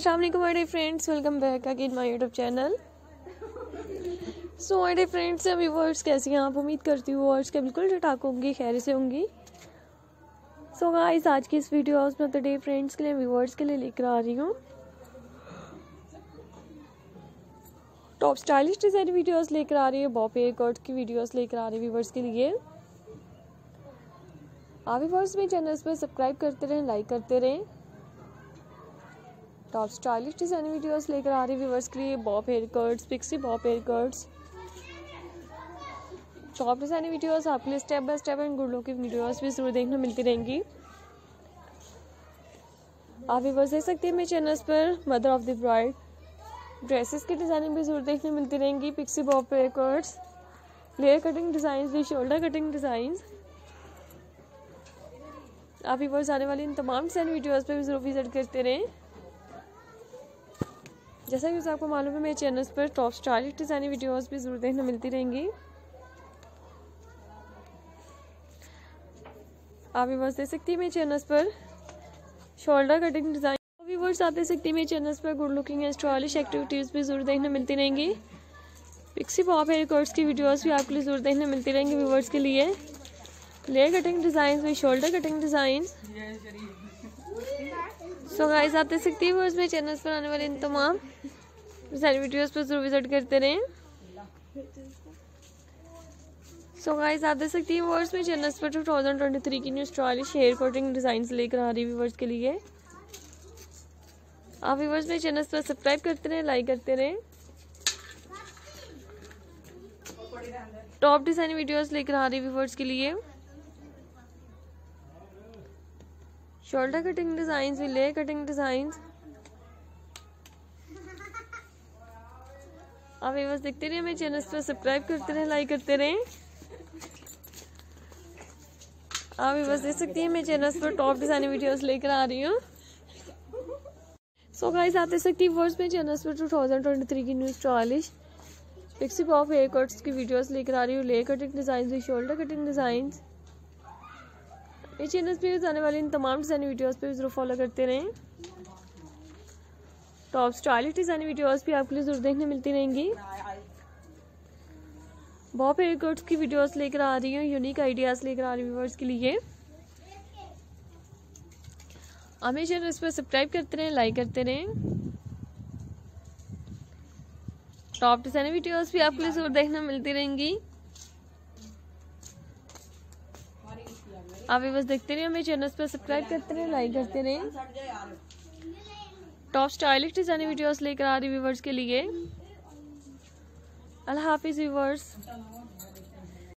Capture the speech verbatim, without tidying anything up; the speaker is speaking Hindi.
अस्सलाम वालेकुम my dear friends, welcome back again my YouTube channel. So my dear friends and viewers, कैसी हैं आप? उम्मीद करती हूँ और के बिल्कुल ठीक ठाक होंगी, खैर से होंगी। सो so गाइस, आज की इस वीडियो में अपने डे फ्रेंड्स के लिए, व्यूअर्स के लिए लेकर आ रही हूँ टॉप स्टाइलिश डिजाइन वीडियोस लेकर आ रही है, बॉब हेयर कट की वीडियोस लेकर आ रही है व्यूअर्स के लिए। आप व्यूअर्स मेरे चैनल्स पर सब्सक्राइब करते रहें, लाइक करते रहें। टॉप स्टाइलिश डिजाइन वीडियोस लेकर आ रही है व्यूअर्स के लिए, bob hair cuts, pixie bob hair cuts. Top design videos आपके लिए step by step and good look की वीडियोस भी जरूर देखने मिलती रहेंगी। आप व्यूअर्स देख सकते हैं मेरे चैनल्स पर mother of the bride dresses की डिजाइनिंग भी जरूर देखने मिलती रहेंगी, pixie bob hair cuts, layer cutting design भी, शोल्डर कटिंग डिजाइन। आप व्यूअर्स आने वाली इन तमाम डिजाइन वीडियोस पर भी जरूर विजिट करते रहें। जैसा कि आपको मालूम है मेरे चैनल्स पर टॉप स्टाइलिश डिजाइन वीडियोस भी जरूर देखने मिलती रहेंगी। आप व्यूअर्स देख सकती हैं मेरे चैनल्स पर शोल्डर कटिंग डिजाइन। व्यूअर्स आप देख सकती हैं मेरे चैनल्स पर good looking and stylish activities भी जरूर देखने मिलती रहेंगी। पिक्सी बॉब हेयर कट्स की वीडियोस भी आपके लिए जरूर देखने मिलती रहेंगी व्यूअर्स के लिए। लेयर कटिंग डिजाइन भी, shoulder cutting design. So guys, आप देख सकती हैं व्यूअर्स मेरे चैनल्स पर आने वाले इन तमाम डिजाइन वीडियोस पर जरूर विजिट करते रहें। सो गाइस, आप देख सकती हैं व्यूअर्स मेरे चैनल्स पर टू थाउजेंड ट्वेंटी थ्री की new stylish hair cutting designs लेकर आ रही है व्यूअर्स के लिए। आप व्यूअर्स मेरे चैनल्स पर सब्सक्राइब करते रहें, लाइक करते रहें। टॉप डिजाइन वीडियोस लेकर आ रही है व्यूअर्स के लिए। Shoulder cutting design, layer cutting design. आप व्यूअर्स देखते रहिए मेरे चैनल्स पर सब्सक्राइब करते रहें, लाइक करते रहें। आप व्यूअर्स देख सकती हैं मेरे चैनल्स पर टॉप डिजाइन वीडियोस लेकर आ रही हूँ। सो गाइस, आप देख सकती हैं व्यूअर्स मेरे चैनल्स पर टू थाउजेंड ट्वेंटी थ्री की new stylish pixie bob hair cuts की वीडियोस लेकर आ रही हूँ। Layer cutting design, shoulder cutting design. ये चैनल्स पे आने वाले इन तमाम डिजाइन वीडियोस पे जरूर फॉलो करते रहें। टॉप स्टाइलिश डिजाइन वीडियोस भी आपके लिए जरूर देखने मिलती रहेंगी। बॉब हेयर कट्स की वीडियोस लेकर आ रही हूँ, यूनिक आइडियाज लेकर आ रही हूँ व्यूअर्स के लिए। हमें चैनल पर सब्सक्राइब करते रहें, लाइक करते रहें। टॉप डिजाइन वीडियोस भी आपके लिए जरूर देखने मिलती रहेंगी। आप बस देखते रहिए मेरे चैनल्स पर सब्सक्राइब करते रहें, लाइक करते रहें। टॉप स्टाइलिश डिजाइन वीडियोस लेकर आ रही व्यूअर्स के लिए। अल्लाह हाफिज व्यूअर्स।